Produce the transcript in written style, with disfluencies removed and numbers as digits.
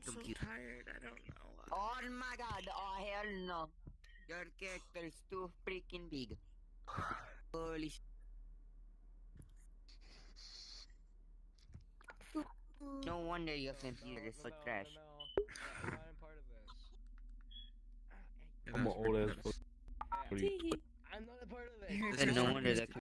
so tired. I don't know. Oh my god, oh hell no. Your character is too freaking big. Holy sh. No wonder your computer is so trash. I'm not a part of this. Yeah, I'm an that's old ass pretty fuck. nice. Hey, Tee-hee. I'm not a part of this. This Then is no what wonder used the to